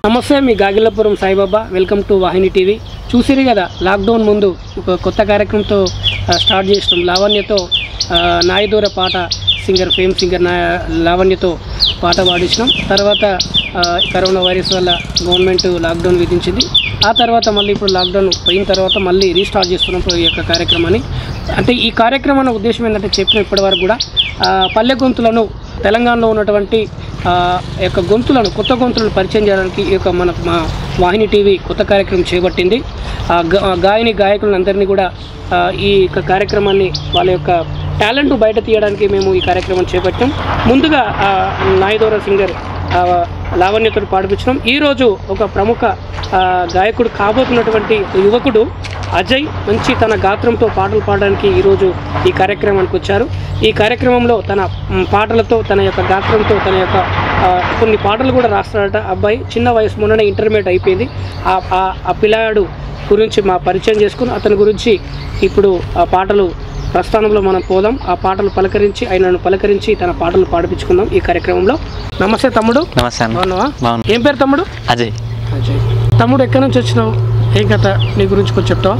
నమస్తే, మీ Gagillapuram Saibaba. Welcome to Vahini TV. చూసిరు కదా, లాక్డౌన్ ముందు ఒక కొత్త కార్యక్రమంతో స్టార్ట్ చేసినాం. లావణ్యతో నాయదూర పాట ఫేమ్ సింగర్ లావణ్యతో పాట పాడించినాం. తర్వాత కరోనా వైరస్ వల్ల గవర్నమెంట్ లాక్డౌన్ విధించింది. ఆ తర్వాత మళ్ళీ ఇప్పుడు లాక్డౌన్ పోయిన తర్వాత మళ్ళీ రీస్టార్ట్ చేస్తున్నాం ఈ యొక్క కార్యక్రమాన్ని. అంటే ఈ కార్యక్రమం ఉద్దేశం ఏంటంటే చెప్పిన ఇప్పటివరకు కూడా పల్లె గొంతులను, తెలంగాణలో ఉన్నటువంటి యొక్క గొంతులను, కొత్త గొంతులను పరిచయం చేయడానికి ఈ యొక్క మా వాహిని టీవీ కొత్త కార్యక్రమం చేపట్టింది. గాయకులను అందరినీ కూడా ఈ యొక్క కార్యక్రమాన్ని వాళ్ళ యొక్క టాలెంట్ బయట తీయడానికి మేము ఈ కార్యక్రమం చేపట్టాం. ముందుగా నాయదోర సింగర్ లావణ్యతో పాడిపించడం. ఈరోజు ఒక ప్రముఖ గాయకుడు కాబోతున్నటువంటి యువకుడు అజయ్ మంచి తన గాత్రంతో పాటలు పాడడానికి ఈరోజు ఈ కార్యక్రమానికి వచ్చారు. ఈ కార్యక్రమంలో తన పాటలతో, తన యొక్క గాత్రంతో, తన యొక్క కొన్ని పాటలు కూడా రాస్తాడట. అబ్బాయి చిన్న వయసు, మొన్ననే ఇంటర్మీడియట్ అయిపోయింది. ఆ పిల్లాడు గురించి మా పరిచయం చేసుకుని అతని గురించి ఇప్పుడు ఆ పాటలు ప్రస్థానంలో మనం పోదాం. ఆ పాటలు పలకరించి, ఆయనను పలకరించి తన పాటలు పాడిపించుకుందాం ఈ కార్యక్రమంలో. నమస్తే తమ్ముడు. నమస్తే. బాగున్నావా? ఏం పేరు తమ్ముడు? అజయ్. అజయ్. తమ్ముడు ఎక్కడి నుంచి వచ్చినావు? ఏం కథ నీ గురించి కొంచెం చెప్తావా?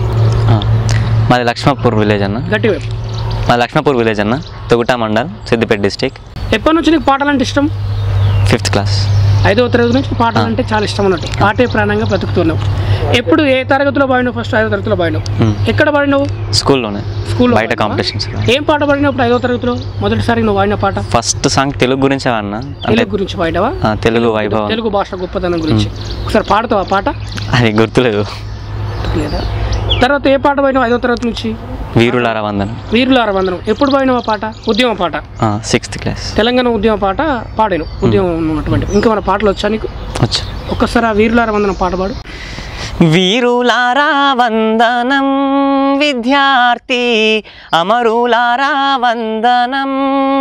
మాది లక్ష్మపూర్ విలేజ్ అన్న. గట్టిగా. మాది లక్ష్మపూర్ విలేజ్ అన్న, తొగుటా మండల్, సిద్దిపేట డిస్టిక్. ఎప్పటి నుంచి నీకు పాటలు అంటే ఇష్టం? 5th క్లాస్, 5వ తరగతి నుంచి పాటలు అంటే చాలా ఇష్టం అన్నట్టు. పాటే ప్రాణంగా బ్రతుకుతున్నావు. ఎప్పుడు ఏ తరగతిలో పాడినావు? ఫస్ట్ 5వ తరగతిలో పాడినావు. ఎక్కడ పాడినావు? స్కూల్లోనే. స్కూల్లో బయట కాంపిటీషన్స్. ఏం పాట పాడినప్పుడు 5వ తరగతిలో మొదటిసారి నువ్వు పాడిన పాట? ఫస్ట్ సాంగ్ తెలుగు గురించి అన్న. తెలుగు గురించి పాడావా? తెలుగు వైభవం, తెలుగు భాష గొప్పతనం గురించి. ఒకసారి పాడతావా పాట? అది గుర్తులేదు. లేదా? తర్వాత ఏ పాట పాడినావు 5వ తరగతి నుంచి? వీరులార వందనం. వీరులార వందనం ఎప్పుడు పాడినావు ఆ పాట? ఉద్యమ పాట. 6th class. తెలంగాణ ఉద్యమ పాట పాడాను. ఉద్యమం ఉన్నటువంటి ఇంకా మన పాటలు వచ్చా నీకు? వచ్చా. ఒక్కసారి ఆ వీరులార వందనం పాట పాడు. వీరులారా వందనం విద్యార్థి, అమరులారా వందనం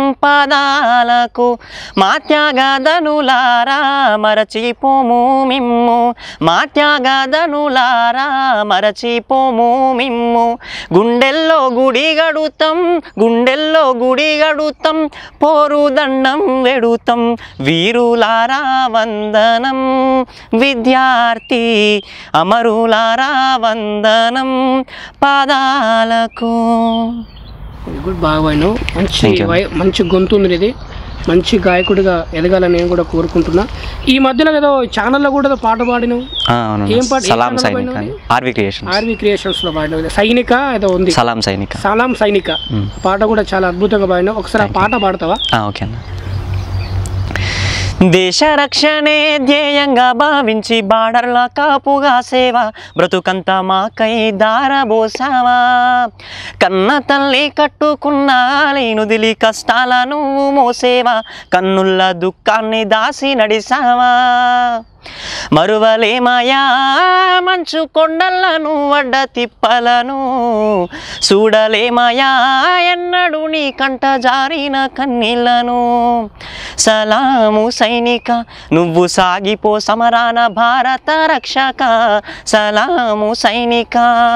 పదాలకు, మాత్యాగదనులారా మరచిపోము మిమ్ము, మాత్యాగదనులారా మరచిపోము మిమ్ము, గుండెల్లో గుడి గడుతాం, గుండెల్లో గుడి గడుతాం, పోరు దండం వెడుతాం, వీరులారా వందనం విద్యార్థి, అమరులారా వందనం పాదాలకు. గుడ్, బాగా పాడినావు. మంచి గొంతు ఉంది ఇది. మంచి గాయకుడిగా ఎదగాలని నేను కూడా కోరుకుంటున్నా. ఈ మధ్యలో ఏదో ఛానల్లో కూడా పాట పాడినావు. ఏం పాట? సలాం సైనిక, ఆర్వి క్రియేషన్స్ లో పాడినావు. సైనిక ఏదో ఉంది. సలాం సైనిక పాట కూడా చాలా అద్భుతంగా పాడినావు. ఒకసారి ఆ పాట పాడతావా? ఓకే అన్న. దేశ రక్షణే ధ్యేయంగా భావించి బార్డర్ల కాపుగా సేవ, బ్రతుకంతా మాకై దారబోసావా, కన్న తల్లి కట్టుకున్న లేనుదిలి కష్టాలను మోసేవా, కన్నుల్ల దుఃఖాన్ని దాసి నడిసావా, మరువలేమయా మంచు కొండలను వడ్డ తిప్పలను, చూడలేమయా ఎన్నడు నీ కంట జారిన కన్నీళ్లను, సలాము సైనిక నువ్వు సాగిపో సమరాన భారత రక్షక, సలాము సైనిక,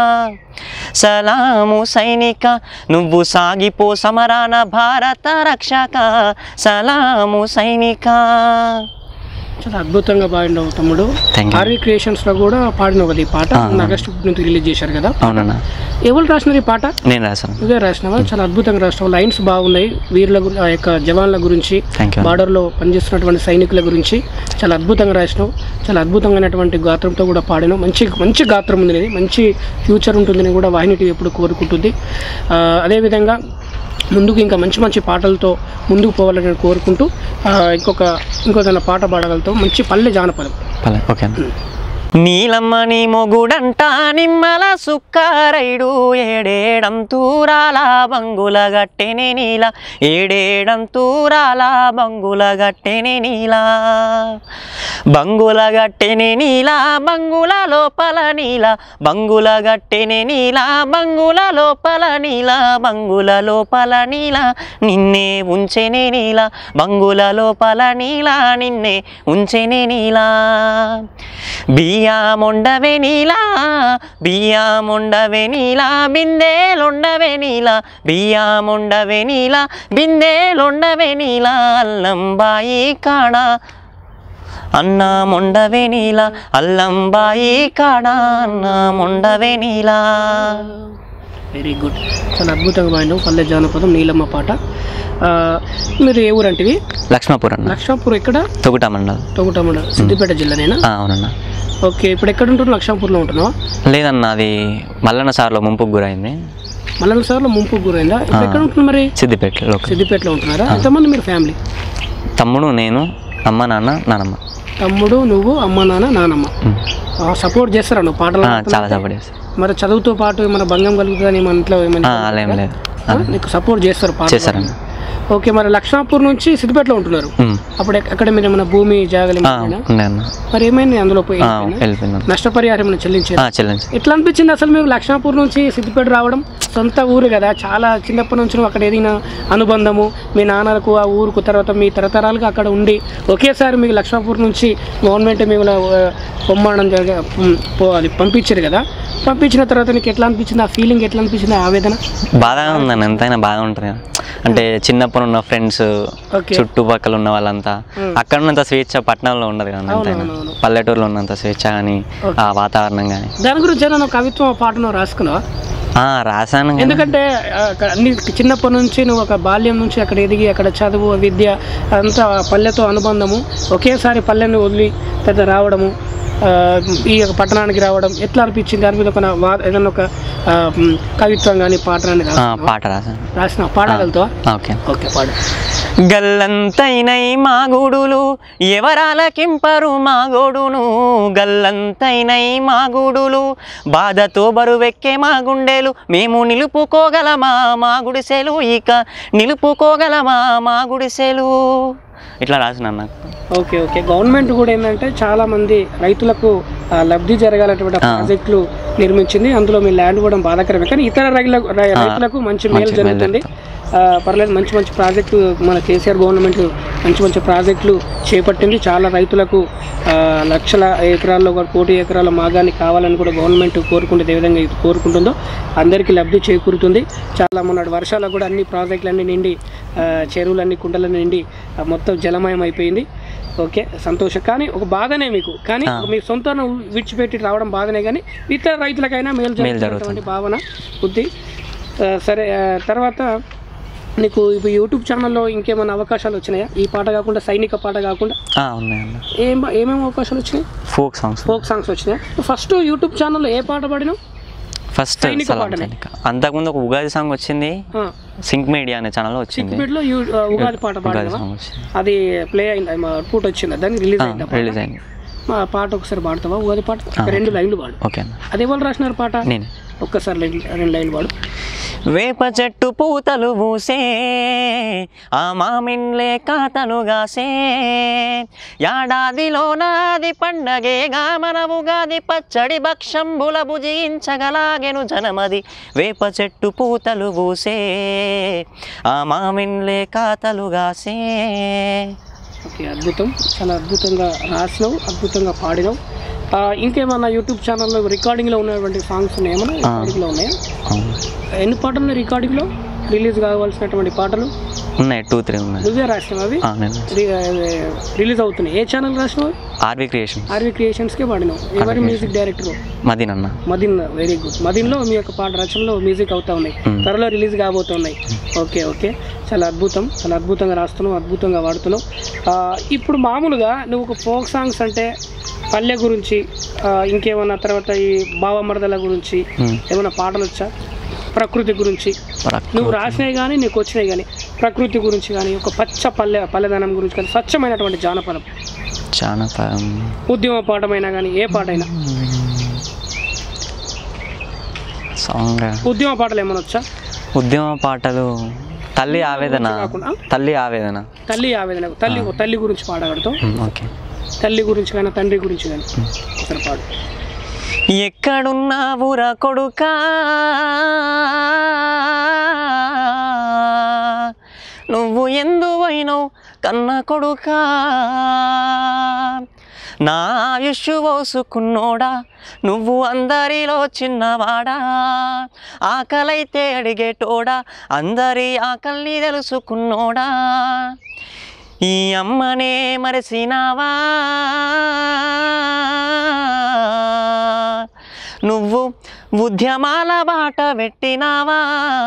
సలాము సైనిక నువ్వు సాగిపో సమరాన భారత రక్షక, సలాము సైనిక. చాలా అద్భుతంగా పాడినావు తమ్ముడు. ఆర్వి క్రియేషన్స్ లో కూడా పాడినావు కదా ఈ పాట. ఆగస్టు నుంచి రిలీజ్ చేశారు కదా. అవునన్నా. ఎవరు రాసినారు ఈ పాట? నేను రాశాను. నువ్వే రాసినావా? చాలా అద్భుతంగా రాసినావు. లైన్స్ బాగున్నాయి. వీరుల యొక్క జవాన్ల గురించి, బార్డర్ లో పనిచేస్తున్నటువంటి సైనికుల గురించి చాలా అద్భుతంగా రాసినావు. చాలా అద్భుతమైనటువంటి గాత్రంతో కూడా పాడినావు. మంచి గాత్రం ఉంది. మంచి ఫ్యూచర్ ఉంటుందని కూడా వాహిని టీవీ ఎప్పుడు కోరుకుంటుంది. అదేవిధంగా ముందుకు ఇంకా మంచి పాటలతో ముందుకు పోవాలని కోరుకుంటూ ఇంకొక పాట పాడగలుగుతాం. మంచి పల్లె జానపదం. ఓకే. నీలమ్మని మొగుడంట నిమ్మల సుక్కారైడు, ఏడేడం తూరాల బంగుల గట్టెని నీల, ఏడేడం తూరాల బంగుల గట్టెని నీల, బంగుల గట్టెని నీల, బంగుల లోపల నీల, బంగుల గట్టెని నీల, బంగుల లోపల నీల, బంగుల లోపల నీల, నిన్నే ఉంచెనే నీల, బంగుల లోపల నీల, నిన్నే ఉంచెనే నీల, బియ్యముండవే నీలా, బియ్యముండవే నీలా, బిందెలుండవే నీలా, బియ్యముండవే నీలా, బిందెలుండవే నీలా, అల్లం బాయి కాడ అన్నా మొండవే నీలా అల్లం బాయి కాడ అన్నా మొండవే నీలా. వెరీ గుడ్, చాలా అద్భుతంగా పాడినావు. పల్లె జానపదం నీలమ్మ పాట. మీరు ఏ ఊరు అంటివి? లక్ష్మాపూర్ అన్న. లక్ష్మాపూర్ ఎక్కడ? తొగుట మండలం. తొగుట మండలం, సిద్దిపేట జిల్లానేనా? అవునన్నా. ఓకే, ఇప్పుడు ఎక్కడ ఉంటున్నావు? లక్ష్మాపూర్లో ఉంటున్నావా? లేదన్న, అది మల్లన్న సార్లో ముంపుకు గురైంది. మల్లన్న సార్లో ముంపుకు గురైందా? ఇప్పుడు ఎక్కడ ఉంటున్నారు మరి? సిద్దిపేటలో. సిద్దిపేటలో ఉంటున్నారా? ఎంతమంది మీరు ఫ్యామిలీ? తమ్ముడు, నేను, అమ్మ, నాన్న, నానమ్మ. తమ్ముడు, నువ్వు, అమ్మ, నాన్న, నానమ్మ. సపోర్ట్ చేస్తారా నువ్వు పాటలు? చాలా సపోర్ట్ చేస్తారు. మరి చదువుతో పాటు ఏమైనా భంగం కలుగుతుందని మన ఇంట్లో ఏమైనా అలా ఏం లేదు, నీకు సపోర్ట్ చేస్తారు పాట? చేస్తారన్న. ఓకే, మరి లక్ష్మాపూర్ నుంచి సిద్దిపేటలో ఉంటున్నారు. అప్పుడు అక్కడ మీరు ఏమైనా భూమి జాగలు మరి ఏమైంది అందులో పోయి నష్టపరిహారం ఏమైనా చెల్లించారు? ఎట్లా అనిపించింది అసలు మీకు లక్ష్మాపూర్ నుంచి సిద్దిపేట రావడం? సొంత ఊరు కదా, చాలా చిన్నప్పటి నుంచి అక్కడ ఏదైనా అనుబంధము మీ నాన్నలకు ఆ ఊరుకు, తర్వాత మీ తరతరాలుగా అక్కడ ఉండి ఒకేసారి మీకు లక్ష్మాపూర్ నుంచి గవర్నమెంట్ మిమ్మల్ని పొమ్మడం అది పంపించారు కదా, పంపించిన తర్వాత నీకు ఎట్లా అనిపించింది? ఆ ఫీలింగ్ ఎట్లా అనిపించింది? ఆవేదన? బాగా ఉందని, ఎంతైనా బాగా ఉంటుంది. అంటే చిన్నప్పుడు ఉన్న ఫ్రెండ్స్, చుట్టుపక్కల ఉన్న వాళ్ళంతా, అక్కడ ఉన్నంత స్వేచ్ఛ పట్టణంలో ఉండదు కదా, ఎంతైనా పల్లెటూరులో ఉన్నంత స్వేచ్ఛ కానీ ఆ వాతావరణం కానీ. దాని గురించి ఏదైనా కవిత్వం పాటను రాసుకున్నావా? రాశాను. ఎందుకంటే చిన్నప్పటి నుంచి నువ్వు ఒక బాల్యం నుంచి అక్కడ ఎదిగి అక్కడ చదువు విద్య అంతా పల్లెతో అనుబంధము, ఒకేసారి పల్లెని వదిలి పెద్ద రావడము, ఈ యొక్క పట్టణానికి రావడం ఎట్లా అనిపించింది? దాని మీద ఏదన్నా ఒక కవిత్వం కానీ పాట రాసిన పాడగలుగుతావా? ఓకే, పాడు. గల్లంతైనై మా గూడులు ఎవరాలకింపరు మా గోడును, గల్లంతైనై మా గూడులు బాధతో బరువెక్కే మా గుండెలు, మేము నిలుపుకోగలమా మా గుడిసెలు, ఇక నిలుపుకోగలమా మా గుడిసెలు. ఇట్లా రాసిన నాకు. ఓకే ఓకే, గవర్నమెంట్ కూడా ఏంటంటే చాలా మంది రైతులకు లబ్ధి జరగాలటువంటి ప్రాజెక్టులు నిర్మించింది. అందులో మీ ల్యాండ్ కూడా బాధాకరమే, కానీ ఇతర రైతులకు మంచి మేలు జరుగుతుంది. పర్లేదు, మంచి మంచి ప్రాజెక్టు మన కేసీఆర్ గవర్నమెంట్ మంచి మంచి ప్రాజెక్టులు చేపట్టింది. చాలా రైతులకు లక్షల ఎకరాల్లో కోటి ఎకరాల మాగాన్ని కావాలని కూడా గవర్నమెంట్ కోరుకుంటుంది. ఏ విధంగా కోరుకుంటుందో అందరికీ లబ్ధి చేకూరుతుంది. చాలా మొన్నటి వర్షాలకు కూడా అన్ని ప్రాజెక్టులన్నీ నిండి, చెరువులన్నీ కుంటలన్నీ నిండి మొత్తం జలమయం అయిపోయింది. ఓకే, సంతోషం. కానీ ఒక బాధనే మీకు, కానీ మీ సొంత విడిచిపెట్టి రావడం బాధనే, కానీ ఇతర రైతులకైనా మేలు జరుగుతున్నటువంటి భావన బుద్ధి. సరే, తర్వాత నీకు ఇప్పుడు యూట్యూబ్ ఛానల్లో ఇంకేమైనా అవకాశాలు వచ్చినాయా? ఈ పాట కాకుండా, సైనిక పాట కాకుండా ఏమేమి అవకాశాలు వచ్చినాయి? ఫోక్ సాంగ్స్ వచ్చినాయా? ఫస్ట్ యూట్యూబ్ ఛానల్లో ఏ పాట పాడినావు? ఫస్ట్ అంతకుముందు ఒక ఉగాది సాంగ్ వచ్చింది, సింక్ మీడియా అనే ఛానల్లో వచ్చింది. ఉగాది పాట పాడినా? అది ప్లే అయింది, అవుట్పుట్ వచ్చింది, దాన్ని రిలీజ్ అయింది. మా పాట ఒకసారి పాడతావా? ఉగాది పాట 2 లైన్లు పాడు. ఓకే, అది ఎవరు రాసినారు పాట? నేను. ఒక్కసారి 2 లైన్లు పాడు. వేప చెట్టు పూతలు పూసే ఆ మామిన్లే కాతలుగాసే, ఏడాదిలోనాది పండగేగా మన ఉగాది పచ్చడి భక్షంబుల భుజించగలాగెను జనమది. వేప చెట్టు పూతలు పూసే ఆ మామిన్లే కాతలుగాసే. ఓకే, అద్భుతం, చాలా అద్భుతంగా రాసినావు, అద్భుతంగా పాడినావు. ఇంకేమన్నా యూట్యూబ్ ఛానల్లో రికార్డింగ్లో ఉన్నటువంటి సాంగ్స్ ఉన్నాయా? రికార్డింగ్లో ఉన్నాయా? ఎన్ని పాటలు ఉన్నాయి రికార్డింగ్లో? రిలీజ్ కావాల్సినటువంటి పాటలు ఉన్నాయి, 2-3 ఉన్నాయి. నువ్వే రాసినావు అవి? రిలీజ్ అవుతున్నాయి. ఏ ఛానల్ రాసినావు? ఆర్వి క్రియేషన్స్కే పాడినావు. ఎవరి music director? Madeen. Very good. మదిన్లో మీ యొక్క పాట రచనలో మ్యూజిక్ అవుతా ఉన్నాయి, త్వరలో రిలీజ్ కాబోతున్నాయి. ఓకే ఓకే, చాలా అద్భుతం, చాలా అద్భుతంగా రాస్తున్నావు, అద్భుతంగా వాడుతున్నావు. ఇప్పుడు మామూలుగా నువ్వు ఒక ఫోక్ సాంగ్స్ అంటే పల్లె గురించి, ఇంకేమన్నా తర్వాత ఈ భావమర్దల గురించి ఏమైనా పాటలు వచ్చా? ప్రకృతి గురించి నువ్వు రాసినాయి కానీ నీకు వచ్చినాయి కానీ, ప్రకృతి గురించి కానీ, ఒక పల్లెదనం గురించి కానీ, స్వచ్ఛమైనటువంటి జానపదం ఉద్యమ పాటమైనా కానీ, ఏ పాటైనా ఉద్యమ పాటలు ఏమైనా వచ్చా? ఉద్యమ పాటలు తల్లి ఆవేదన, తల్లి గురించి పాడగలుగుతావు? తల్లి గురించి కానీ, తండ్రి గురించి కానీ ఒకసారి పాడు. ఎక్కడున్నావురా కొడుకా నువ్వు ఎందువైనవు కన్న కొడుకా, నా ఆయుష్ పోసుకున్నోడా నువ్వు అందరిలో చిన్నవాడా, ఆకలైతే అడిగేటోడా అందరి ఆకలిని తెలుసుకున్నోడా, ఈ అమ్మనే మరసినావా నువ్వు ఉద్యమాల బాట పెట్టినావా.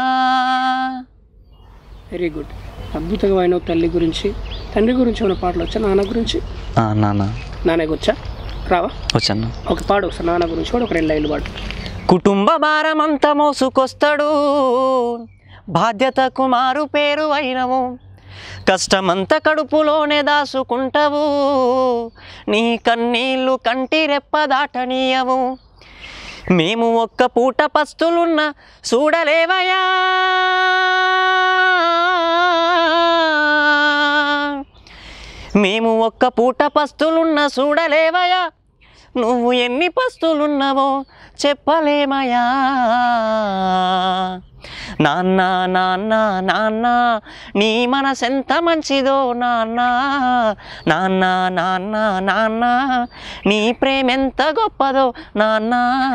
Very good. అద్భుతమైన తల్లి గురించి తండ్రి గురించి ఏమైనా పాటలు వచ్చా? నాన్న గురించి? నాన్నకి వచ్చా? రావా? వచ్చాను. ఒక పాడు ఒకసారి నాన్న గురించి కూడా ఒక 2 లైన్లు పాడు. కుటుంబ భారమంతా మోసుకొస్తాడు బాధ్యతకు మారు పేరు అయినవు కష్టమంతా కడుపులోనే దాసుకుంటావు నీ కన్నీళ్ళు కంటి రెప్ప దాటనీయవు మేము ఒక్క పూట పస్తులున్న చూడలేవయా మేము ఒక్క పూట పస్తులున్న చూడలేవయా నువ్వు ఎన్ని పస్తులున్నావో చెప్పలేమయా నాన్న నాన్న నాన్న నీ మనసెంత మంచిదో నాన్న నాన్న నాన్న నాన్న నీ ప్రేమెంత గొప్పదో నాన్న.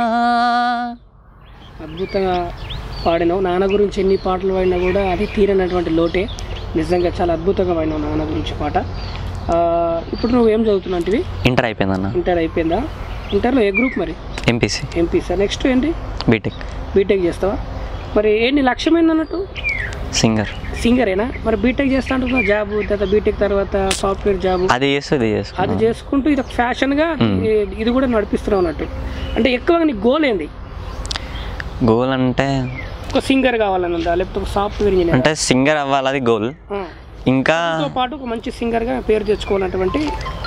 అద్భుతంగా పాడినావు. నాన్న గురించి ఎన్ని పాటలు పాడినా కూడా అది తీరనటువంటి లోటే. నిజంగా చాలా అద్భుతంగా పాడినావు నాన్న గురించి పాట. ఇప్పుడు నువ్వు ఏం చదువుతున్నావు? ఇంటర్ అయిపోయిందన్న. ఇంటర్ అయిపోయిందా? ఇంటర్లో ఏ గ్రూప్ మరి? ఎంపీసీ. ఎంపీసీ. నెక్స్ట్ ఏంటి? బీటెక్. బీటెక్ చేస్తావా? మరి ఏంటి లక్ష్యం ఏందన్నట్టు? సింగరేనా? మరి బీటెక్ చేస్తా అంటున్నావు, జాబ్ తర్వాత బీటెక్ తర్వాత సాఫ్ట్వేర్ జాబ్ అది చేసుకుంటూ ఇది ఒక ఫ్యాషన్గా ఇది కూడా నడిపిస్తున్నావు అన్నట్టు. అంటే ఎక్కువగా నీ గోల్ ఏంది? గోల్ అంటే ఒక సింగర్ కావాలని ఉందా, లేకపోతే ఒక సాఫ్ట్వేర్ ఇంజనీర్? అంటే సింగర్ అవ్వాలి, అది గోల్. ఇంకా పాటు ఒక మంచి సింగర్గా పేరు తెచ్చుకోవాలన్నటువంటి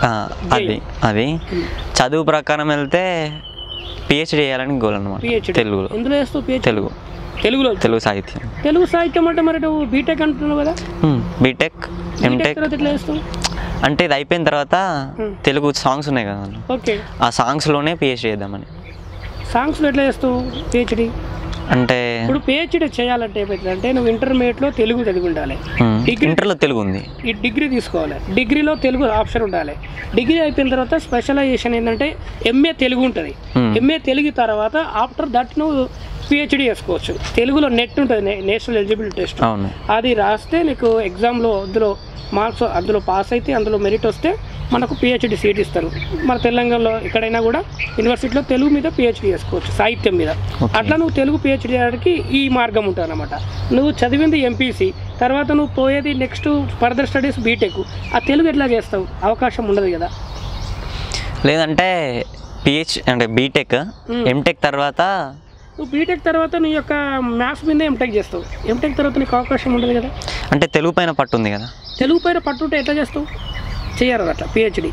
అది చదువు ప్రకారం వెళ్తే పిహెచ్డి చేయాలని గోల్ అన్నమాట. తెలుగులో. ఎందులో చేస్తావు పిహెచ్డి? తెలుగు సాహిత్యం. తెలుగు సాహిత్యం అంటే మరి నువ్వు బీటెక్ అంటున్నావు కదా? బీటెక్ ఎంటెక్ ఎట్లా చేస్తావు? అంటే ఇది అయిపోయిన తర్వాత తెలుగు సాంగ్స్ ఉన్నాయి కదా, ఓకే, ఆ సాంగ్స్లోనే పిహెచ్డి చేద్దామని. సాంగ్స్లో ఎట్లా చేస్తావు పిహెచ్డి? అంటే ఇప్పుడు పిహెచ్డి చేయాలంటే ఏమవుతుందంటే నువ్వు ఇంటర్మీడియట్లో తెలుగు చదివి ఉండాలి, ఇంటర్లో తెలుగు ఉంది, ఈ డిగ్రీ తీసుకోవాలి, డిగ్రీలో తెలుగు ఆప్షన్ ఉండాలి. డిగ్రీ అయిపోయిన తర్వాత స్పెషలైజేషన్ ఏంటంటే ఎంఏ తెలుగు ఉంటుంది. ఎంఏ తెలుగు తర్వాత ఆఫ్టర్ దట్ నువ్వు పిహెచ్డి చేసుకోవచ్చు. తెలుగులో నెట్ ఉంటుంది, నేషనల్ ఎలిజిబిలిటీ టెస్ట్, అది రాస్తే నీకు ఎగ్జామ్లో అందులో మార్క్స్ అందులో పాస్ అయితే అందులో మెరిట్ వస్తే మనకు పిహెచ్డి సీట్ ఇస్తారు. మన తెలంగాణలో ఎక్కడైనా కూడా యూనివర్సిటీలో తెలుగు మీద పిహెచ్డి చేసుకోవచ్చు, సాహిత్యం మీద. అట్లా నువ్వు తెలుగు పిహెచ్డి చేయడానికి ఈ మార్గం ఉంటుంది అన్నమాట. నువ్వు చదివింది ఎంపీసీ, తర్వాత నువ్వు పోయేది నెక్స్ట్ ఫర్దర్ స్టడీస్ బీటెక్, ఆ తెలుగు ఎట్లా చేస్తావు? అవకాశం ఉండదు కదా. లేదంటే అంటే బీటెక్ ఎంటెక్ తర్వాత నువ్వు బీటెక్ తర్వాత నీ యొక్క మ్యాథ్స్ మీద ఎంటెక్ చేస్తావు, ఎంటెక్ తర్వాత నీకు అవకాశం ఉండదు కదా. అంటే తెలుగు పైన పట్టు ఉంది కదా. తెలుగు పైన పట్టు ఉంటే ఎట్లా చేస్తావు? చేయరు అట్లా పిహెచ్డి.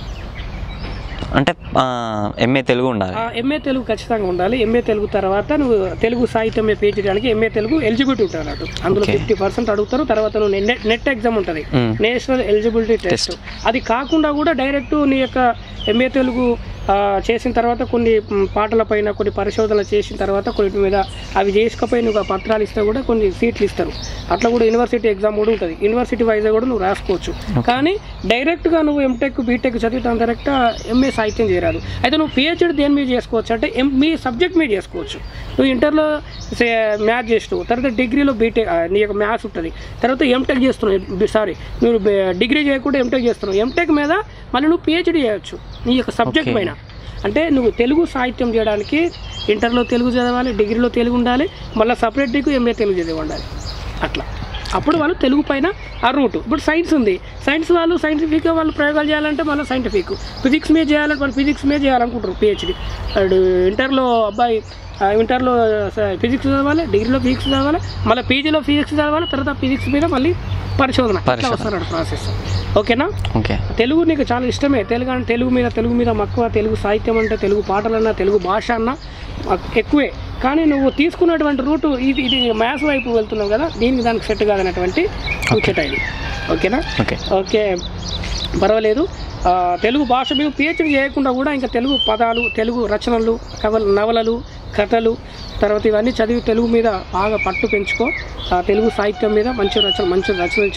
అంటే ఎంఏ తెలుగు ఉండాలి, ఎంఏ తెలుగు ఖచ్చితంగా ఉండాలి. ఎంఏ తెలుగు తర్వాత నువ్వు తెలుగు సాహిత్యం మీద పిహెచ్డి చేయడానికి ఎంఏ తెలుగు ఎలిజిబిలిటీ ఉంటుంది అన్నట్టు. అందులో 50% అడుగుతారు. తర్వాత నువ్వు నెట్ ఎగ్జామ్ ఉంటుంది, నేషనల్ ఎలిజిబిలిటీ టెస్ట్. అది కాకుండా కూడా డైరెక్ట్ నీ యొక్క ఎంఏ తెలుగు చేసిన తర్వాత కొన్ని పాటల పైన కొన్ని పరిశోధనలు చేసిన తర్వాత కొన్నిటి మీద అవి చేసుకపోయి నువ్వు ఆ పత్రాలు ఇస్తే కూడా కొన్ని సీట్లు ఇస్తారు. అట్లా కూడా యూనివర్సిటీ ఎగ్జామ్ కూడా ఉంటుంది, యూనివర్సిటీ వైజ్గా కూడా నువ్వు రాసుకోవచ్చు. కానీ డైరెక్ట్గా నువ్వు ఎంటెక్ బీటెక్ చదివితే డైరెక్ట్ ఎంఏ సాహిత్యం చేయరాదు. అయితే నువ్వు పిహెచ్డి దేని మీద చేసుకోవచ్చు అంటే మీ సబ్జెక్ట్ మీద చేసుకోవచ్చు. నువ్వు ఇంటర్లో మ్యాథ్స్ చేస్తావు, తర్వాత డిగ్రీలో బీటెక్ నీ యొక్క మ్యాథ్స్ ఉంటుంది, తర్వాత ఎంటెక్ చేస్తున్నావు, సారీ నువ్వు డిగ్రీ చేయకుండా ఎంటెక్ చేస్తున్నావు, ఎంటెక్ మీద మళ్ళీ నువ్వు పిహెచ్డి చేయవచ్చు నీ యొక్క సబ్జెక్ట్ పైన. అంటే నువ్వు తెలుగు సాహిత్యం చేయడానికి ఇంటర్లో తెలుగు చదవాలి, డిగ్రీలో తెలుగు ఉండాలి, మళ్ళీ సపరేట్ డిగ్రీ ఎంఏ తెలుగు చదివి ఉండాలి. అట్లా అప్పుడు వాళ్ళు తెలుగు పైన ఆ రూటు. ఇప్పుడు సైన్స్ ఉంది, సైన్స్ వాళ్ళు సైంటిఫిక్గా వాళ్ళు ప్రయోగాలు చేయాలంటే మళ్ళీ సైంటిఫిక్, ఫిజిక్స్ మీద చేయాలంటే వాళ్ళు ఫిజిక్స్ మీద చేయాలనుకుంటారు పిహెచ్డి. ఇంటర్లో అబ్బాయి ఇంటర్లో ఫిజిక్స్ చదవాలి, డిగ్రీలో ఫిజిక్స్ చదవాలి, మళ్ళీ పీజీలో ఫిజిక్స్ చదవాలి, తర్వాత ఫిజిక్స్ మీద మళ్ళీ పరిశోధన వస్తున్నారు ప్రాసెస్. ఓకేనా? ఓకే. తెలుగు నీకు చాలా ఇష్టమే. తెలుగు మీద మక్కువ, తెలుగు సాహిత్యం అంటే తెలుగు పాటలన్నా తెలుగు భాష అన్నా ఎక్కువే. కానీ నువ్వు తీసుకున్నటువంటి రూటు ఇది మ్యాథ్స్ వైపు వెళ్తున్నావు కదా, దానికి సెట్ కాదన్నటువంటి ముచ్చట ఇది. ఓకేనా? ఓకే, పర్వాలేదు. తెలుగు భాష మీద పిహెచ్డి చేయకుండా కూడా ఇంకా తెలుగు పదాలు, తెలుగు రచనలు, నవలలు, కథలు, తర్వాత ఇవన్నీ చదివి తెలుగు మీద బాగా పట్టు పెంచుకో. తెలుగు సాహిత్యం మీద మంచి రచనలు చెయ్యి.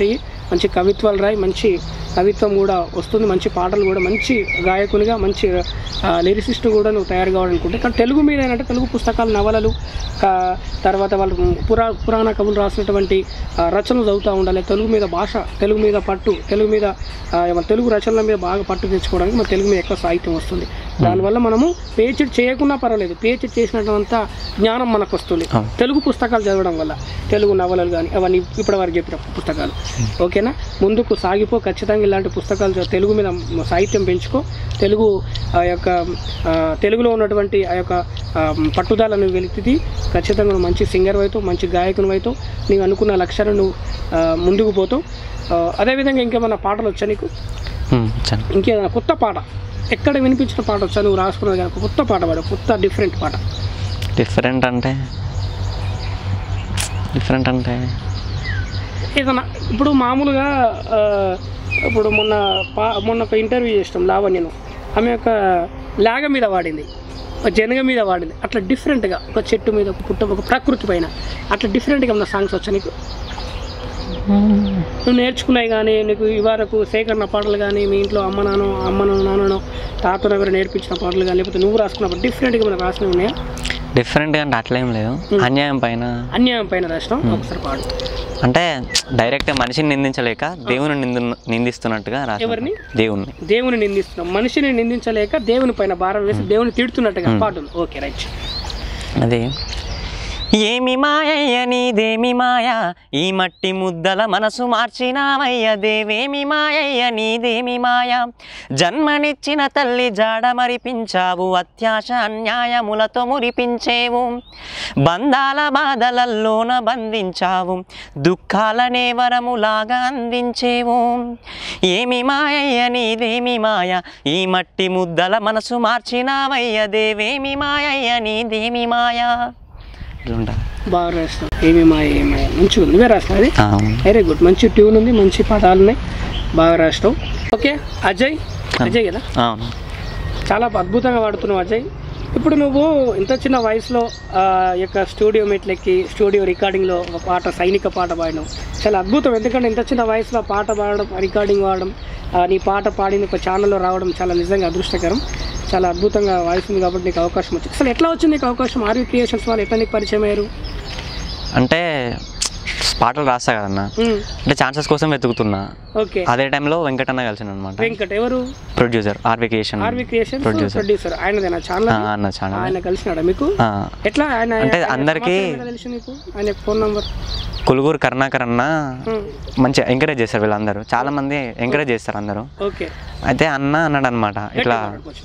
మంచి కవిత్వాలు రాయి, మంచి కవిత్వం కూడా వస్తుంది, మంచి పాటలు కూడా, మంచి గాయకునిగా, మంచి లిరిసిస్ట్ కూడా నువ్వు తయారు కావాలనుకుంటే. కానీ తెలుగు మీద ఏంటంటే తెలుగు పుస్తకాలు, నవలలు, తర్వాత వాళ్ళు పురాణ కవులు రాసినటువంటి రచనలు చదువుతూ ఉండాలి. తెలుగు మీద భాష, తెలుగు మీద పట్టు, తెలుగు మీద తెలుగు రచనల మీద బాగా పట్టు తెచ్చుకోవడానికి మన తెలుగు మీద ఎక్కువ సాహిత్యం వస్తుంది. దానివల్ల మనము పిహెచ్డి చేయకున్నా పర్వాలేదు, పిహెచ్డి చేసినటువంటి జ్ఞానం మనకు వస్తుంది తెలుగు పుస్తకాలు చదవడం వల్ల. తెలుగు నవలలు కానీ అవన్నీ ఇప్పటి వరకు చెప్పిన పుస్తకాలు. ఓకేనా, ముందుకు సాగిపో, ఖచ్చితంగా ఇలాంటి పుస్తకాలు తెలుగు మీద సాహిత్యం పెంచుకో. తెలుగు యొక్క తెలుగులో ఉన్నటువంటి ఆ యొక్క పట్టుదలను వెలికి ఖచ్చితంగా నువ్వు మంచి సింగర్ అవుతావు, మంచి గాయకుని అవుతావు, నీవు అనుకున్న లక్ష్యాలను నువ్వు ముందుకు పోతావు. అదేవిధంగా ఇంకేమైనా పాటలు వచ్చా నీకు? ఇంకేదైనా కొత్త పాట ఎక్కడ వినిపించిన పాట వచ్చా నువ్వు రాసుకున్నది కనుక కొత్త పాట పాడు, కొత్త డిఫరెంట్ పాట. డిఫరెంట్ అంటే ఏదన్నా ఇప్పుడు మామూలుగా ఇప్పుడు మొన్న ఒక ఇంటర్వ్యూ చేసినాం లావణ్యను, ఆమె యొక్క లాగ మీద వాడింది, ఒక జనగ మీద వాడింది, అట్లా డిఫరెంట్గా ఒక చెట్టు మీద, ఒక పుట్ట, ఒక ప్రకృతి పైన అట్లా డిఫరెంట్గా ఉన్న సాంగ్స్ వచ్చా నీకు? నువ్వు నేర్చుకున్నాయి కానీ నీకు ఇవరకు సేకరణ పాటలు కానీ, మీ ఇంట్లో నాన్ననో తాతను ఎవరు నేర్పించిన పాటలు కానీ, లేకపోతే నువ్వు రాసుకున్నప్పుడు డిఫరెంట్గా మనం రాసినవి ఉన్నాయా? డిఫరెంట్గా అంటే అట్లా ఏం లేదు. అన్యాయం పైన రాసినాం, ఒకసారి పాడు. అంటే డైరెక్ట్ మనిషిని నిందించలేక దేవుని నిందిస్తున్నట్టుగా రాసిన. ఎవరిని? దేవుని నిందిస్తున్నాం, మనిషిని నిందించలేక దేవుని పైన భారం వేసి దేవుని తిడుతున్నట్టుగా పాటలు. Okay, right. అదే ఏమి మాయయ్య నీదేమి మాయ, ఈ మట్టి ముద్దల మనసు మార్చినావయ్య దేవేమి మాయయ్య నీదేమి మాయ, జన్మనిచ్చిన తల్లి జాడ మరిపించావు, అత్యాశ అన్యాయములతో మురిపించేవు, బంధాల బాధలల్లోన బంధించావు, దుఃఖాలనే వరములాగా అందించేవు, ఏమి మాయయ్య నీదేమి మాయ, ఈ మట్టి ముద్దల మనసు మార్చినావయ్య దేవేమి మాయయ్య నీదేమి మాయ. బాగా రాస్తావు. ఏమి మాయ మంచిగా ఉంది, నువ్వే రాస్తావు. అది వెరీ గుడ్, మంచి ట్యూన్ ఉంది, మంచి పదాలు ఉన్నాయి, బాగా రాస్తావు. ఓకే, అజయ్ కదా, చాలా అద్భుతంగా వాడుతున్నావు అజయ్. ఇప్పుడు నువ్వు ఇంత చిన్న వయసులో యొక్క స్టూడియో మెట్లెక్కి స్టూడియో రికార్డింగ్లో ఒక పాట, సైనిక పాట పాడడం చాలా అద్భుతం. ఎందుకంటే ఇంత చిన్న వయసులో పాట పాడడం, రికార్డింగ్ వాడడం, నీ పాట పాడిన ఒక ఛానల్లో రావడం చాలా నిజంగా అదృష్టకరం. చాలా అద్భుతంగా వాయిస్ ఉంది కాబట్టి నీకు అవకాశం వచ్చింది. అసలు ఎట్లా వచ్చింది నీకు అవకాశం? ఆర్వి క్రియేషన్స్ వాళ్ళు ఎట్లా నీకు పరిచయం అయ్యారు? అంటే పాటలు రాస్తా కదన్నా, అంటే ఛాన్సెస్ కోసం వెతుకుతున్నా. ఓకే, అదే టైంలో వెంకట్ అన్న కలిసిన అనమాట. వెంకట్ ఎవరు? Producer, RV creation producer. ఆయనదేనా ఛానల్? ఆయన కలిసినాడా మీకు? ఎట్లా? ఆయన అంటే అందరికి తెలిసి నీకు ఆయన ఫోన్ నంబర్? కొలుగూరు కరుణాకర్ అన్న మంచిగా ఎంకరేజ్ చేస్తారు, వీళ్ళందరూ చాలా మంది ఎంకరేజ్ చేస్తారు అందరూ. ఓకే, అయితే అన్న అన్నాడు అనమాట, ఇట్లా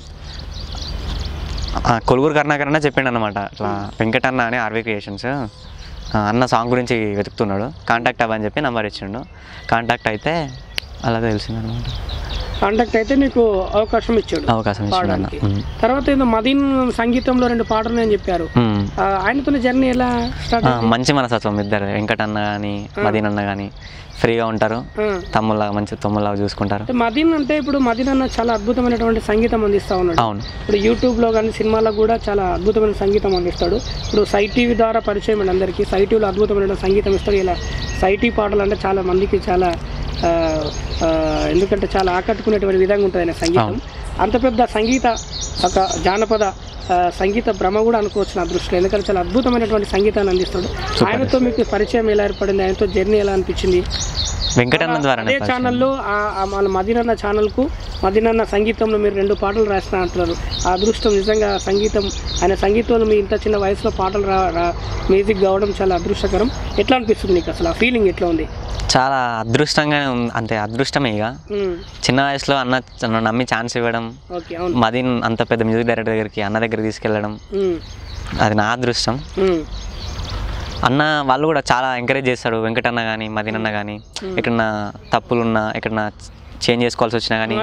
కొలుగూరు కరుణాకర్ అన్న చెప్పిండు అనమాట, ఇట్లా వెంకట్ అన్న అని ఆర్వి క్రియేషన్స్ అన్న సాంగ్ గురించి వెతుకుతున్నాడు, కాంటాక్ట్ అవ్వని చెప్పి నెంబర్ ఇచ్చిండు. కాంటాక్ట్ అయితే అలా తెలిసింది అనమాట. కాంటాక్ట్ అయితే నీకు అవకాశం ఇచ్చాడు. తర్వాత ఏదో మదీన్ సంగీతంలో 2 పాటలు అని చెప్పారు, ఆయనతో జర్నీ ఎలా స్టార్ట్? మంచి మనసత్వం ఇద్దరు, వెంకట్ అన్న కానీ మదీన్ అన్న కానీ ఫ్రీగా ఉంటారు, తమ్ముళ్ళగా మంచి తమ్ముళ్ళగా చూసుకుంటారు. మదీన్ అంటే ఇప్పుడు మదీన్ అన్న చాలా అద్భుతమైనటువంటి సంగీతం అందిస్తూ ఉన్నాడు. అవును, ఇప్పుడు యూట్యూబ్లో కానీ సినిమాలకు కూడా చాలా అద్భుతమైన సంగీతం అందిస్తాడు. ఇప్పుడు సై టీవీ ద్వారా పరిచయం అండి అందరికీ, సై టీవీలో అద్భుతమైన సంగీతం ఇస్తాడు. ఇలా సై టీవీ పాటలు అంటే చాలా మందికి చాలా ఎందుకంటే చాలా ఆకట్టుకునేటువంటి విధంగా ఉంటుంది ఆయన సంగీతం. అంత పెద్ద సంగీత ఒక జానపద సంగీత భ్రమ కూడా అనుకోవచ్చు నా దృష్టిలో, ఎందుకంటే చాలా అద్భుతమైనటువంటి సంగీతాన్ని అందిస్తాడు. ఆయనతో మీకు పరిచయం ఎలా ఏర్పడింది, ఆయనతో జర్నీ ఎలా అనిపించింది? వెంకటన్న ద్వారా. అదే ఛానల్లో మన మదీనన్న ఛానల్కు మదీనన్న సంగీతంలో మీరు 2 పాటలు రాసిన అంటున్నారు. ఆ అదృష్టం నిజంగా సంగీతం, ఆయన సంగీతంలో మీ ఇంత చిన్న వయసులో పాటలు మ్యూజిక్ కావడం చాలా అదృష్టకరం. ఎట్లా అనిపిస్తుంది నీకు అసలు? ఆ ఫీలింగ్ ఎట్లా ఉంది? చాలా అదృష్టంగానే ఉంది, అంతే అదృష్టమే. ఇక చిన్న వయసులో అన్న నమ్మి ఛాన్స్ ఇవ్వడం, మదీన్ అంత పెద్ద మ్యూజిక్ డైరెక్టర్ దగ్గరికి అన్న దగ్గర తీసుకెళ్ళడం, అది నా అదృష్టం. అన్న వాళ్ళు కూడా చాలా ఎంకరేజ్ చేస్తాడు, వెంకటన్న కానీ మదీన్ అన్న కానీ. ఎక్కడన్నా తప్పులున్నా, ఎక్కడన్నా చేంజ్ చేసుకోవాల్సి వచ్చినా కానీ,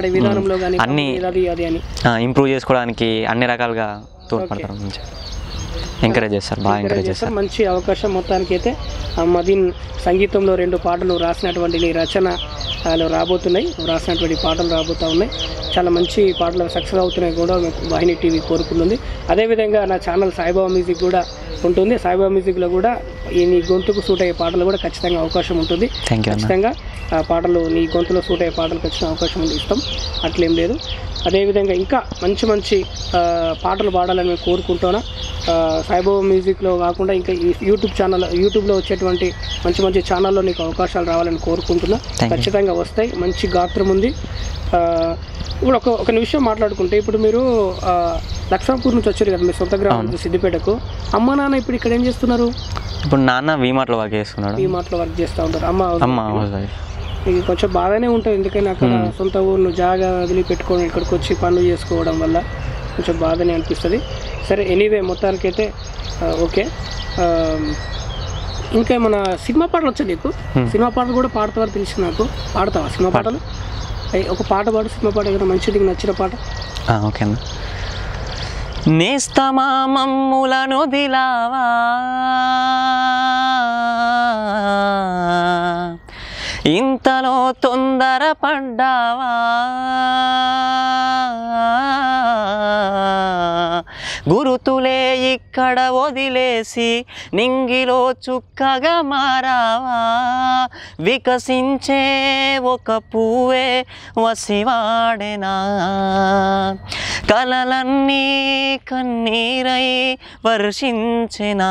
అన్ని ఇంప్రూవ్ చేసుకోవడానికి అన్ని రకాలుగా తోడ్పడతారు. ఎంకరేజ్ చేస్తారు, బాగా ఎంకరేజ్ చేస్తారు. మంచి అవకాశం. మొత్తానికి అయితే మదీన్ సంగీతంలో 2 పాటలు రాసినటువంటి నీ రచనలు రాబోతున్నాయి, రాసినటువంటి పాటలు రాబోతూ ఉన్నాయి. చాలా మంచి పాటలు సక్సెస్ అవుతున్నాయి కూడా వాహిని టీవీ కోరుకుంటుంది. అదేవిధంగా నా ఛానల్ సాయిబాబా మ్యూజిక్ కూడా ఉంటుంది. సాయిబాబా మ్యూజిక్లో కూడా నీ గొంతుకు సూట్ అయ్యే పాటలు కూడా ఖచ్చితంగా అవకాశం ఉంటుంది. ఖచ్చితంగా పాటలు నీ గొంతులో సూట్ అయ్యే పాటలు ఖచ్చితంగా అవకాశం ఉంది, ఇస్తాం, అట్లేం లేదు. అదేవిధంగా ఇంకా మంచి మంచి పాటలు పాడాలని మేము కోరుకుంటున్నా. సాయిబాబా మ్యూజిక్లో కాకుండా ఇంకా ఈ యూట్యూబ్లో వచ్చేటువంటి మంచి మంచి ఛానల్లో నీకు అవకాశాలు రావాలని కోరుకుంటున్నా. ఖచ్చితంగా వస్తాయి. మంచి గాత్రం ఉంది. ఇప్పుడు ఒక నిమిషం మాట్లాడుకుంటే, ఇప్పుడు మీరు లక్ష్మాపూర్ నుంచి వచ్చారు కదా, మీ సొంత గ్రామం సిద్దిపేటకు. అమ్మ నాన్న ఇప్పుడు ఇక్కడ ఏం చేస్తున్నారు? ఇప్పుడు నాన్న వీమార్ట్లో వర్క్ చేస్తున్నాడు. వీమార్ట్లో వర్క్ చేస్తూ ఉంటారు. అమ్మ ఇది కొంచెం బాగానే ఉంటుంది, ఎందుకని అక్కడ సొంత ఊరు జాగా వదిలిపెట్టుకొని ఇక్కడికి వచ్చి పనులు చేసుకోవడం వల్ల కొంచెం బాధనే అనిపిస్తుంది. సరే, ఎనీవే మొత్తానికైతే ఓకే. ఇంకా ఏమన్నా సినిమా పాటలు వచ్చాయి నీకు? సినిమా పాటలు కూడా పాడతావని తెలిసి నాకు. పాడతావా సినిమా పాటలు? ఒక పాట పాడు, సినిమా పాట ఏదైనా మంచిది నచ్చిన పాట. ఓకే అన్న. నేస్తమా మమ్ములను దిలావా ఇంతలో తొందర పడ్డావా గురుతులే ఇక్కడ వదిలేసి నింగిలో చుక్కగా మారావా వికసించే ఒక పువ్వే వసివాడెనా కలలన్నీ కన్నీరై వర్షించెనా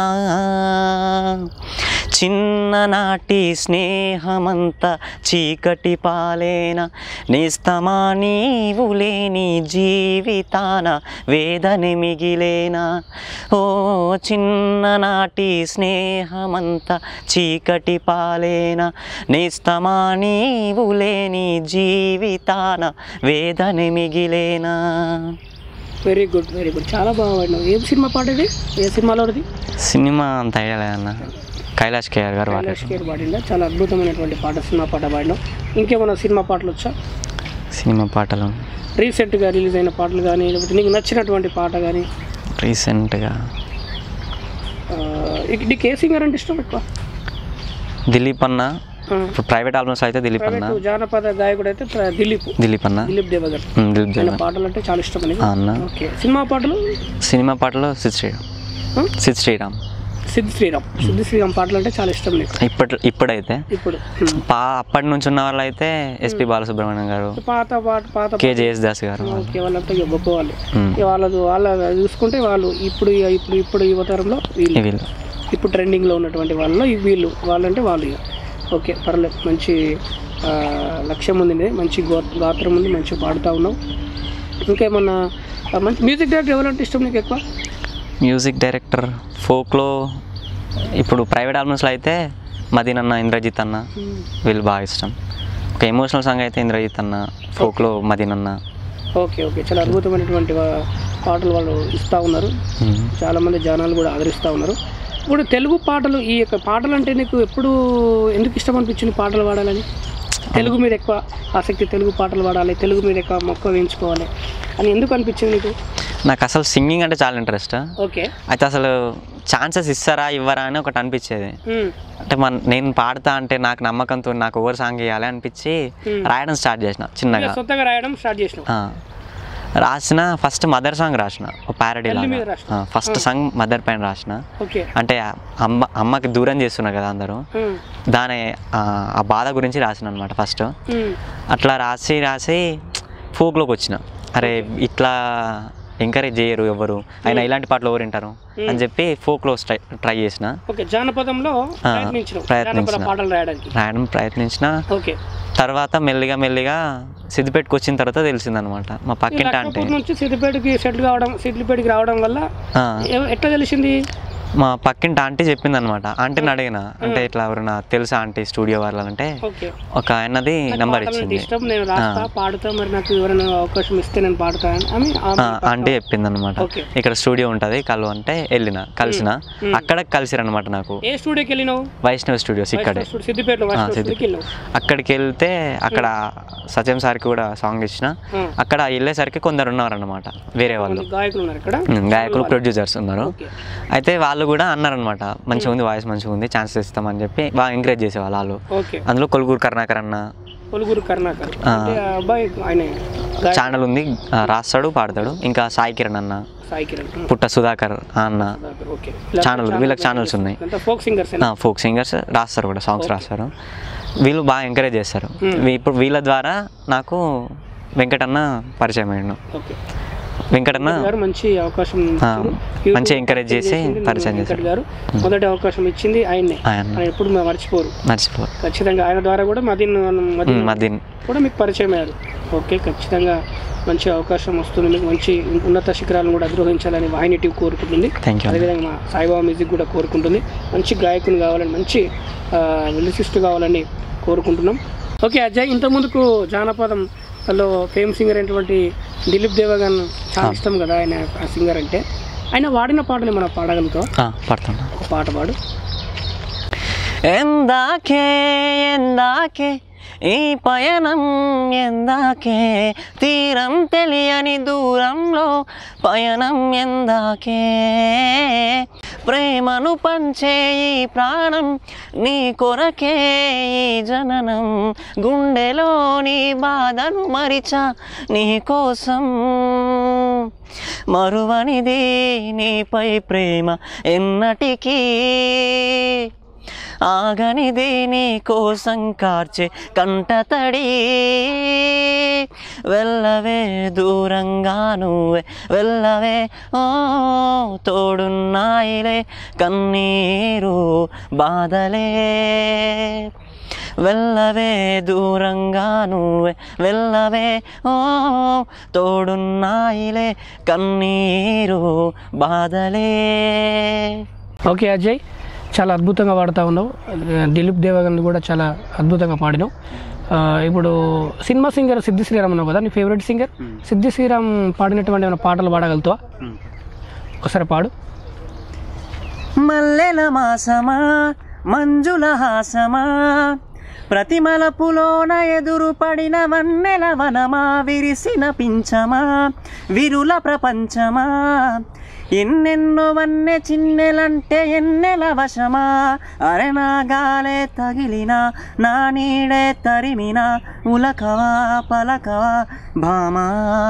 చిన్ననాటి స్నేహమంతా చీకటి పాలేనా నేస్తమా నీవు లేని జీవితాన వేదన మిగిలేనా ఓ చిన్ననాటి స్నేహమంతా చీకటి పాలేనా నేస్తమా నీవు లేని జీవితాన వేదన మిగిలేనా. వెరీ గుడ్, వెరీ గుడ్, చాలా బాగా పాడినావు. ఏం సినిమా పాట ఇది? ఏ సినిమాలో? సినిమా అంత ఐడియా లేదన్న. కైలాష్ కేఆర్ గారు పాడిందా? చాలా అద్భుతమైనటువంటి పాట, సినిమా పాట పాడినావు. ఇంకేమైనా సినిమా పాటలు వచ్చా? సినిమా పాటలు రీసెంట్గా రిలీజ్ అయిన పాటలు కానీ, లేకపోతే నీకు నచ్చినటువంటి పాట కానీ? రీసెంట్గా నీకు ఏ సింగర్ అంటే ఇష్టం ఎక్కువ? దిలీప్ అన్న. ఇప్పుడు ప్రైవేట్ ఆల్బమ్స్ అయితే దిలీప్ అన్న. జానపద గాయకుడు అయితే దిలీప్ అన్న, దిలీప్ దేవగర్. పాటలు అంటే చాలా ఇష్టం అన్న. ఓకే. సినిమా పాటలు సిద్ శ్రీరామ్ పాటలు అంటే చాలా ఇష్టం నీకు? ఇప్పుడైతే అప్పటి నుంచి ఉన్న వాళ్ళు అయితే ఎస్పి బాలసుబ్రహ్మణ్యం గారు, పాత కేజేఎస్ దాస్ గారు, వాళ్ళంతా గొప్ప వాళ్ళు. వాళ్ళ చూసుకుంటే వాళ్ళు ఇప్పుడు యువతరంలో వీళ్ళు, ఇప్పుడు ట్రెండింగ్లో ఉన్నటువంటి వాళ్ళలో వాళ్ళంటే వాళ్ళు. ఓకే, పర్లేదు, మంచి లక్ష్యం ఉంది, మంచి గాత్రం ఉంది, మంచిగా పాడుతూ ఉన్నావు. ఇంకేమన్నా మంచి మ్యూజిక్ డైరెక్టర్ ఎవరంటే ఇష్టం నీకు ఎక్కువ? మ్యూజిక్ డైరెక్టర్ ఫోక్లో ఇప్పుడు ప్రైవేట్ ఆల్బమ్స్లో అయితే మదీన్ అన్న, ఇంద్రజిత్ అన్న, వీళ్ళు బాగా ఇష్టం. ఒక ఎమోషనల్ సాంగ్ అయితే ఇంద్రజిత్ అన్న, ఫోక్లో మదీన్ అన్న. ఓకే, చాలా అద్భుతమైనటువంటి పాటలు వాళ్ళు ఇస్తూ ఉన్నారు. చాలామంది జనాలు కూడా ఆదరిస్తూ ఉన్నారు. ఇప్పుడు తెలుగు పాటలు, ఈ యొక్క పాటలు అంటే నీకు ఎందుకు ఇష్టం అనిపించింది పాటలు పాడాలని? తెలుగు మీద ఎక్కువ ఆసక్తి, తెలుగు పాటలు పాడాలి, తెలుగు మీద ఎక్కువ మొక్క వేయించుకోవాలి అని ఎందుకు అనిపించింది నీకు? నాకు అసలు సింగింగ్ అంటే చాలా ఇంట్రెస్ట్. ఓకే. అయితే అసలు ఛాన్సెస్ ఇస్తారా ఇవ్వరా అని ఒకటి అనిపించేది. అంటే నేను పాడతా అంటే నాకు నమ్మకంతో నాకు ఓవర్ సాంగ్ వేయాలి అనిపించి రాయడం స్టార్ట్ చేసిన. చిన్నగా సొంతగా రాయడం స్టార్ట్ చేసిన. రాసిన ఫస్ట్ మదర్ సాంగ్ రాసిన, ఒక ప్యారడీ లాగా. ఫస్ట్ సాంగ్ మదర్ పైన రాసిన. అంటే అమ్మకి దూరం చేస్తున్నారు కదా అందరూ, దాని ఆ బాధ గురించి రాసిన అనమాట ఫస్ట్. అట్లా రాసి ఫోక్లోకి వచ్చిన. అరే ఇట్లా ఎంకరేజ్ చేయరు ఎవరు, అయినా ఇలాంటి పాటలు ఎవరు వింటారు అని చెప్పి ఫోక్లో ట్రై చేసిన. ప్రయత్నించిన. తర్వాత మెల్లిగా సిద్దిపేటకి వచ్చిన తర్వాత తెలిసిందనమాట మా పక్కింటి. అంటే సిద్దిపేటకి రావడం వల్ల ఎట్లా తెలిసింది? మా పక్కింటి ఆంటీ చెప్పింది అనమాట. ఆంటీని అడిగిన, అంటే ఇట్లా ఎవరైనా తెలుసా ఆంటీ స్టూడియో వాళ్ళంటే ఒక ఆయనది నెంబర్ ఇచ్చింది. ఆంటీ చెప్పింది అనమాట, ఇక్కడ స్టూడియో ఉంటుంది కలు అంటే కలిసిన అక్కడ కలిసిరనమాట. నాకు వైష్ణవ్ స్టూడియోస్ ఇక్కడే అక్కడికి వెళ్తే అక్కడ సత్యం సార్కి కూడా సాంగ్ ఇచ్చిన. అక్కడ వెళ్ళేసరికి కొందరు ఉన్నారనమాట, వేరే వాళ్ళు గాయకులు ప్రొడ్యూసర్స్ ఉన్నారు. అయితే వాళ్ళు కూడా అన్నారనమాట, మంచిగా ఉంది వాయిస్, మంచిగా ఉంది, ఛాన్సెస్ ఇస్తామని చెప్పి బాగా ఎంకరేజ్ చేసేవాళ్ళు వాళ్ళు. అందులో కొలుగురు కరుణాకర్ అన్న ఛానల్ ఉంది, రాస్తాడు పాడతాడు. ఇంకా సాయి కిరణ్ అన్న, పుట్ట సుధాకర్ అన్న ఛానల్, వీళ్ళకి ఛానల్స్ ఉన్నాయి. ఫోక్ సింగర్స్ రాస్తారు కూడా, సాంగ్స్ రాస్తారు. వీళ్ళు బాగా ఎంకరేజ్ చేస్తారు. ఇప్పుడు వీళ్ళ ద్వారా నాకు వెంకటన్న పరిచయం అయ్యాడు. వెంకటన్న మంచి అవకాశం, మంచి ఎంకరేజ్ చేసి పరిచయం చేశారు. మొదటి అవకాశం ఇచ్చింది ఆయన్నే, ఎప్పుడు మర్చిపోరు ఖచ్చితంగా. ఆయన ద్వారా కూడా మదీన్ కూడా మీకు పరిచయం అయ్యారు. ఓకే, ఖచ్చితంగా మంచి అవకాశం వస్తుంది మీకు, మంచి ఉన్నత శిఖరాలను కూడా అధిరోహించాలని వాహిని టీవీ కోరుకుంటుంది. అదేవిధంగా మా సాయిబాబా మ్యూజిక్ కూడా కోరుకుంటుంది, మంచి గాయకుని కావాలని, మంచి లిరిసిస్ట్ కావాలని కోరుకుంటున్నాం. ఓకే అజయ్, ఇంతకుముందుకు జానపదంలో ఫేమస్ సింగర్ అయినటువంటి దిలీప్ దేవగన్ చాలా ఇష్టం కదా ఆయన సింగర్ అంటే. ఆయన వాడిన పాటలు మనం పాడగలుగుతాం? పాడుతున్నా, ఒక పాట పాడు. ఎందాకే ఎందాకే ఈ పయనం, ఎందాకే తీరం తెలియని దూరంలో పయనం, ఎందాకే ప్రేమను పంచే ఈ ప్రాణం, నీ కొరకే ఈ జననం, గుండెలోని బాధను మరిచా నీ కోసం, మరువనిది నీపై ప్రేమ ఎన్నటికీ, ఆగనిది నీ కోసం కార్చే కంటతడి, వెళ్ళవే దూరంగా నువ్వే వెళ్ళవే, ఓ తోడున్నాయిలే కన్నీరు బాధలే, వెళ్ళవే దూరంగా నువ్వే వెళ్ళవే, ఓ తోడున్నాయిలే కన్నీరు బాధలే. ఓకే అజయ్, చాలా అద్భుతంగా పాడుతూ ఉన్నావు. దిలీప్ దేవగన్ కూడా చాలా అద్భుతంగా పాడినావు. ఇప్పుడు సినిమా సింగర్ సిద్ధి శ్రీరామ్ ఉన్నావు కదా, నీ ఫేవరెట్ సింగర్ సిద్ధి శ్రీరామ్ పాడినటువంటి ఏమైనా పాటలు పాడగలుగుతావా? ఒకసారి పాడు. మల్లెల మాసమా మంజుల హాసమా, ప్రతిమలపులోన ఎదురు పడిన వన్నెల వనమా, విరిసిన పించమా విరుల ప్రపంచమా, ఎన్నెన్నో వన్నె చిన్నెలంటే ఎన్నెల వశమా, అరెనాగాలే తగిలినా నా నీడే తరిమినా, ఉలకవా పలకవా భామా,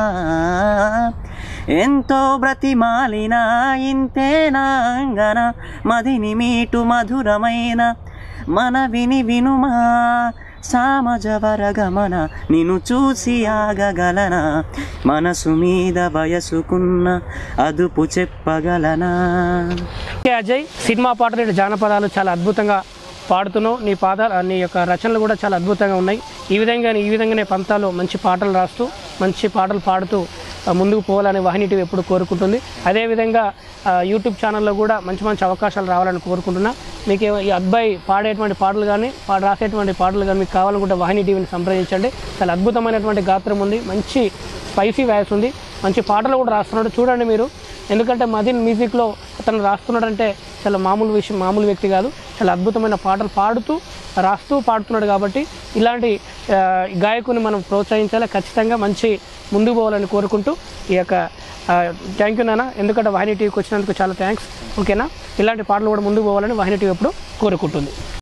ఎంతో బ్రతిమాలినా ఇంతేనా అంగన, మదిని మీటు మధురమైన మన వినుమా, సామజవరగమన నిన్ను చూసి ఆగగలనా, మనసు మీద వయసుకున్న అదుపు చెప్పగలనా. అజయ్, సినిమా పాటలు జానపదాలు చాలా అద్భుతంగా పాడుతున్నావు. నీ యొక్క రచనలు కూడా చాలా అద్భుతంగా ఉన్నాయి. ఈ విధంగానే పంతాలు మంచి పాటలు రాస్తూ మంచి పాటలు పాడుతూ ముందుకు పోవాలని వాహిని టీవీ ఎప్పుడు కోరుకుంటుంది. అదేవిధంగా యూట్యూబ్ ఛానల్లో కూడా మంచి మంచి అవకాశాలు రావాలని కోరుకుంటున్నా. మీకు ఈ అబ్బాయి పాడేటువంటి పాటలు కానీ రాసేటువంటి పాటలు కానీ మీకు కావాలనుకుంటే వాహిని టీవీని సంప్రదించండి. చాలా అద్భుతమైనటువంటి గాత్రం ఉంది, మంచి స్పైసీ వాయిస్ ఉంది, మంచి పాటలు కూడా రాస్తున్నాడు. చూడండి మీరు, ఎందుకంటే మదీన్ మ్యూజిక్లో అతను రాస్తున్నాడంటే చాలా మామూలు వ్యక్తి కాదు. చాలా అద్భుతమైన పాటలు పాడుతున్నాడు. కాబట్టి ఇలాంటి గాయకుని మనం ప్రోత్సహించాలి, ఖచ్చితంగా మంచి ముందుకు పోవాలని కోరుకుంటూ ఈ యొక్క థ్యాంక్ యూ నాన్న, ఎందుకంటే వాహిని టీవీకి వచ్చినందుకు చాలా థ్యాంక్స్. ఓకేనా, ఇలాంటి పాటలు కూడా ముందుకు పోవాలని వాహిని టీవీ ఎప్పుడు కోరుకుంటుంది.